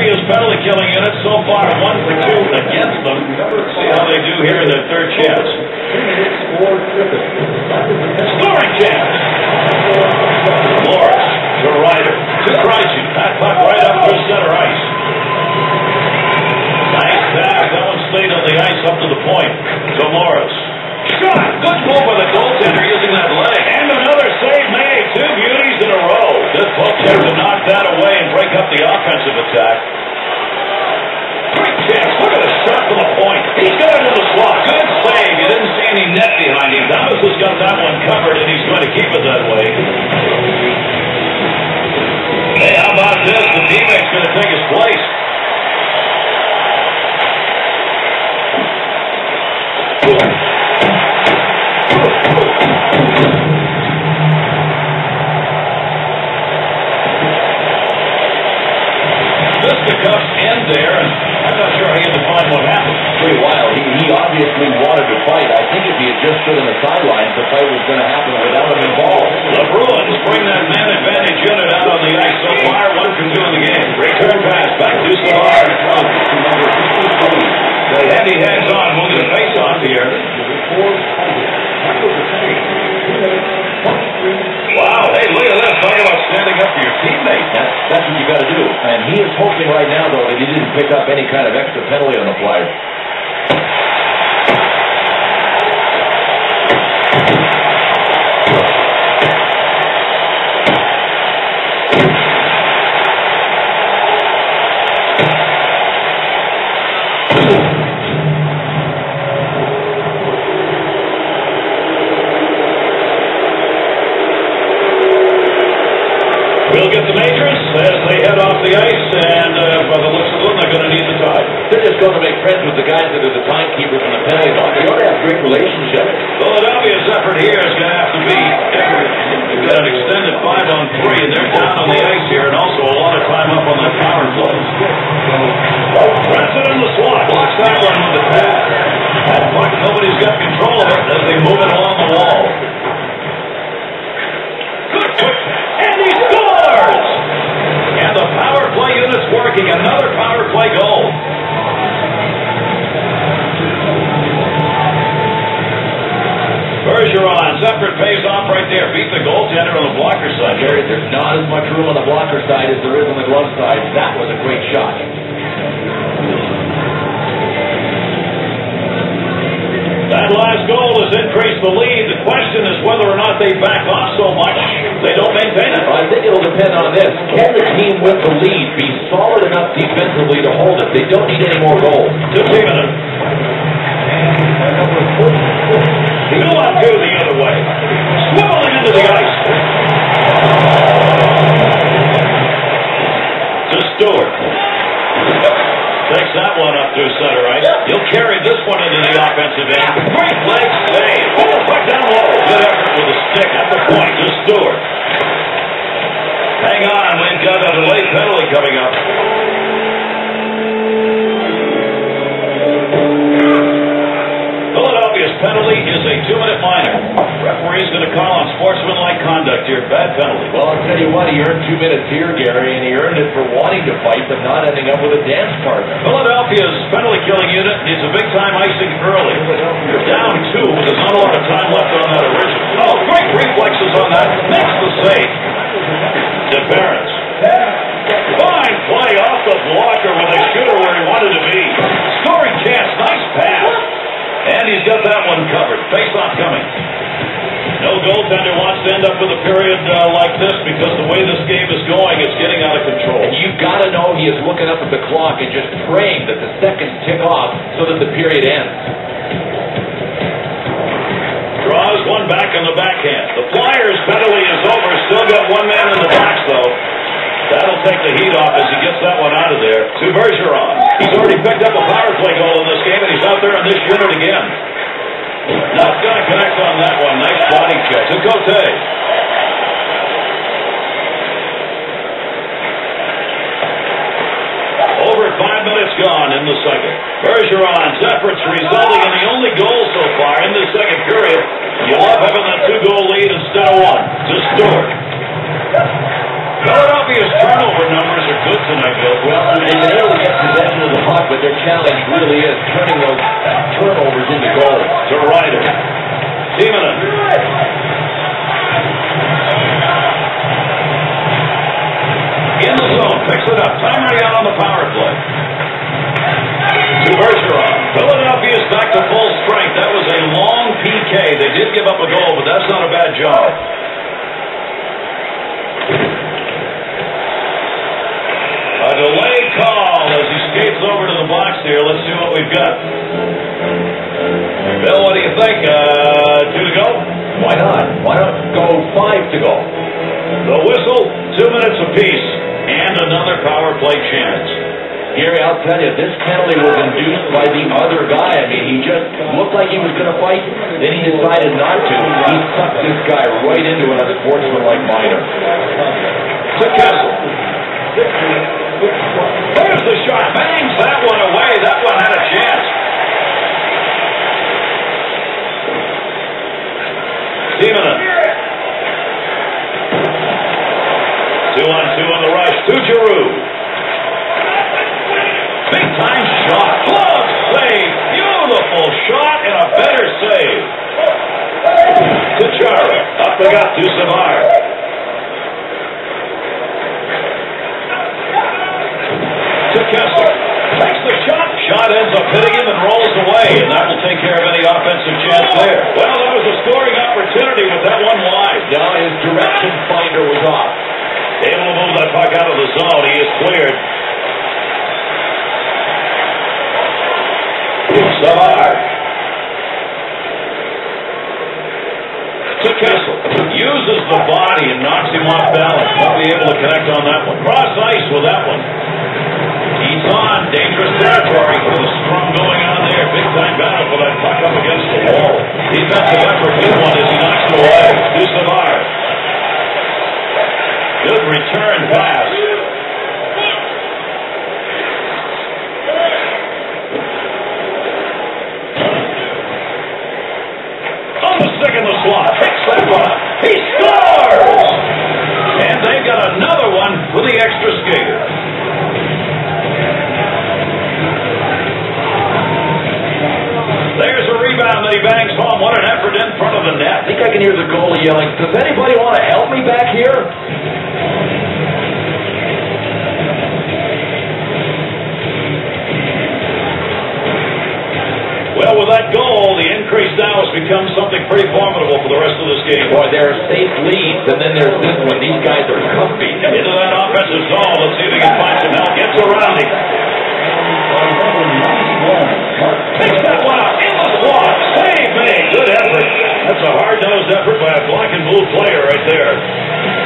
Philadelphia's penalty killing unit so far 1 for 2 against them. See how they do here in their third chance. Scoring chance. Morris to Ryder to Krejci. That puck right up through center ice. Nice pass. That one stayed on the ice up to the point. To Morris. Shot. Good move by the goaltender using that leg. And another save made. 2 beauties in a row. Good poke check to knock that away and break up the offensive attack. Great chance. Look at the shot from the point. He's got it in the slot. Good save. You didn't see any net behind him. Dallas has got that one covered, and he's going to keep it that way. Hey, how about this? The teammate's going to take his place. Fisticuffs end there, and I'm not sure how you define what happened. Pretty wild. He obviously wanted to fight. I think if he had just stood on the sidelines, the fight was going to happen without him involved. The Bruins bring that man advantage unit out on the ice so far, 1 for 2 in the game. Return pass back to Savard. The heavy hands on, moving the face off here. Wow, hey, look at that. Talk about standing up for your teammate. That's what you got to do. And he is hoping right now, though, that he didn't pick up any kind of extra penalty on the fly. We'll get the Majors as they head off the ice, and by the looks of them, they're going to need the tie. They're just going to make friends with the guys that are the timekeepers and the penalty box. They ought to have a great relationship. Philadelphia's effort here is going to have to be effort. They've got an extended 5-on-3, and they're down on the ice here, and also a lot of time up on that power play. Branson in the slot, blocks that one with the pass. That puck, nobody's got control of it as they move it along the wall. Good quick, and he scores! And the power play unit's working. Another power play goal. Bergeron's effort pays off right there. Beat the goaltender on the blocker side. Gary, there's not as much room on the blocker side as there is on the glove side. That was a great shot. That last goal has increased the lead. The question is whether or not they back off so much they don't maintain it. I think it'll depend on this. Can the team with the lead be solid enough defensively to hold it? They don't need any more goals. 2 minutes. Still on 2 the other way. Swiveling into the ice. To Stewart. Takes that one up to center ice. He'll carry this one into the offensive end. Great leg save. Pull the puck down low. Good effort with the stick at the point to Stewart. Hang on, we've got a delayed penalty coming up. Philadelphia's penalty is a 2-minute minor. Referee's going to call on sportsmanlike conduct here. Bad penalty. Well, I'll tell you what, he earned 2 minutes here, Gary, and he earned it for wanting to fight but not ending up with a dance partner. Philadelphia's penalty killing unit needs a big-time icing early. They're down 2. There's not a lot of time left on that original. Oh, great reflexes on that. Makes the save. DeBarrets. Fine play off the blocker with a shooter where he wanted to be. Scoring chance. Nice pass. And he's got that one covered. Face-off coming. No goaltender wants to end up with a period like this because the way this game is going, it's getting out of control. And you've got to know he is looking up at the clock and just praying that the seconds tick off so that the period ends. Draws one back on the backhand. The Flyers' penalty is over. Still got one man in the box, though. That'll take the heat off as he gets that one out of there. To Bergeron. He's already picked up a power play goal in this game, and he's out there in this unit again. Not going to connect on that one. Nice body check. To Cote. Over 5 minutes gone in the second. Bergeron's efforts resulting in the only goal so far in the second period. You love having that 2-goal lead instead of 1. To Stewart. Philadelphia's turnover numbers are good tonight, Bill. Well, they've been able but their challenge really is turning those turnovers into goals. To Ryder. Timonen. In the zone, picks it up. Time running out on the power play. To Bergeron. Philadelphia's back to full strength. That was a long PK. They did give up a goal, but that's not a bad job. A delay call as he skates over to the box here. Let's see what we've got. Bill, what do you think? 2 to go? Why not? Why not go 5 to go? The whistle, 2 minutes apiece, and another power play chance. Gary, I'll tell you, this penalty was induced by the other guy. I mean, he just looked like he was going to fight, then he decided not to. He sucked this guy right into an unsportsmanlike minor. To Kessel. There's the shot. Bangs that one away. That one had a chance. Timonen. 2-on-2 on the rush. To Giroux. Big time shot. Glove save. Beautiful shot and a better save. To Chara. Up the gut to Savard. To Kessler. Takes the shot. Shot ends up hitting him and rolls away, and that will take care of any offensive chance there. Well, that was a scoring opportunity with that one wide. Now his direction finder was off. Able to move that puck out of the zone. He is cleared. Savard. To Kessel. Uses the body and knocks him off balance. Won't be able to connect on that one. Cross ice with that one. He's on dangerous territory. There's a scrum going on there. Big time battle for that puck up against the wall. Defensive effort, good one as he knocks it away. To Savard. Good return pass. On the stick in the slot. Picks that one. He scores! And they got another one with the extra skater. There's a rebound that he bangs home. What an effort in front of the net. I think I can hear the goalie yelling, "Does anybody want to help me back here?" Well, with that goal, the increase now has become something pretty formidable for the rest of this game. Boy, there are safe leads, and then there's this one. These guys are comfy. Into that offensive zone. Let's see if he can find some help. Gets around him. Takes that one out in the slot. Save made. Good effort. That's a hard-nosed effort by a block and move player right there.